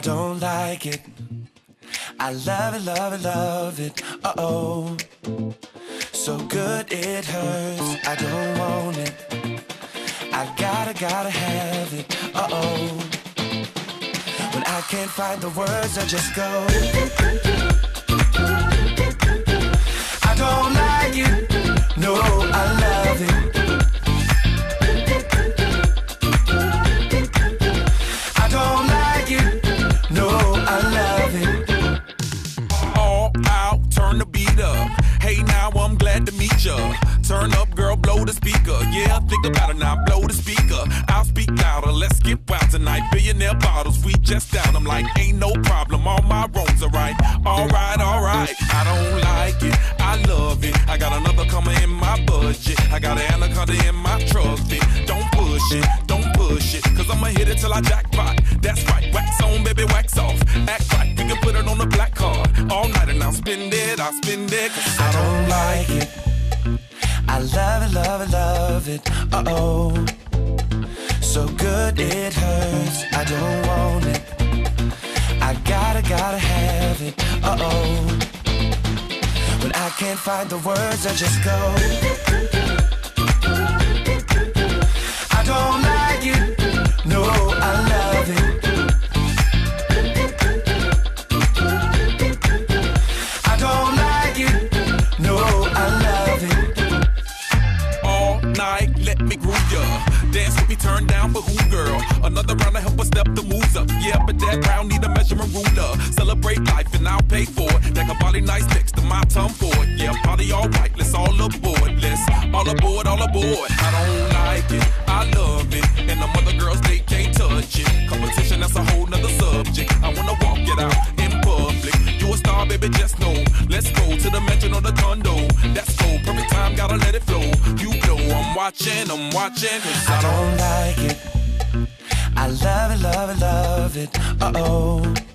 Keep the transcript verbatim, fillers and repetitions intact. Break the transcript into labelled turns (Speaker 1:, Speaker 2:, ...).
Speaker 1: don't like it. I love it, love it, love it. Uh-oh. So good it hurts. I don't want it. I gotta, gotta have it. Uh-oh. When I can't find the words, I just go. I don't like it. No, I love it. I don't like it. No, I love it.
Speaker 2: All out, turn the beat up. Hey, now I'm glad to meet ya. Turn up, girl, blow the speaker. Yeah, think about it now, blow the speaker. I'll speak louder, let's get wild tonight. Billionaire bottles, we just down. I'm like, ain't no problem, all my wrongs are right. Alright, alright, I don't like it, I love it. I got another coming in my budget. I got an anaconda in my trusty. Don't push it, don't push it, cause I'ma hit it till I jackpot. That's right, wax on, baby, wax off. Act right, we can put it on the black card. All night and I'll spend it, I'll spend it, cause
Speaker 1: I don't like it. I love it, love it, love it. Uh-oh. So good it hurts. I don't want it. I gotta, gotta have it. Uh-oh. When I can't find the words, I just go. I don't like it. No, I love it. I don't like it. No, I love it.
Speaker 2: Night, let me groove ya. Dance with me, turn down for who, girl? Another round to help us step the moves up. Yeah, but that round need a measurement ruler. Celebrate life and I'll pay for it. That can body nice next to my tongue for it. Yeah, party all right, let's all aboard. Let's all aboard, all aboard. I don't like it, I love it. And the other girls, they can't touch it. Competition, that's a whole nother subject. I wanna walk it out in public. You a star, baby, just know. Let's go to the mansion or the condo. That's go, perfect time, gotta let it flow. You blow, I'm watching, I'm watching, cause I,
Speaker 1: I don't like it. I love it, love it, love it. Uh-oh.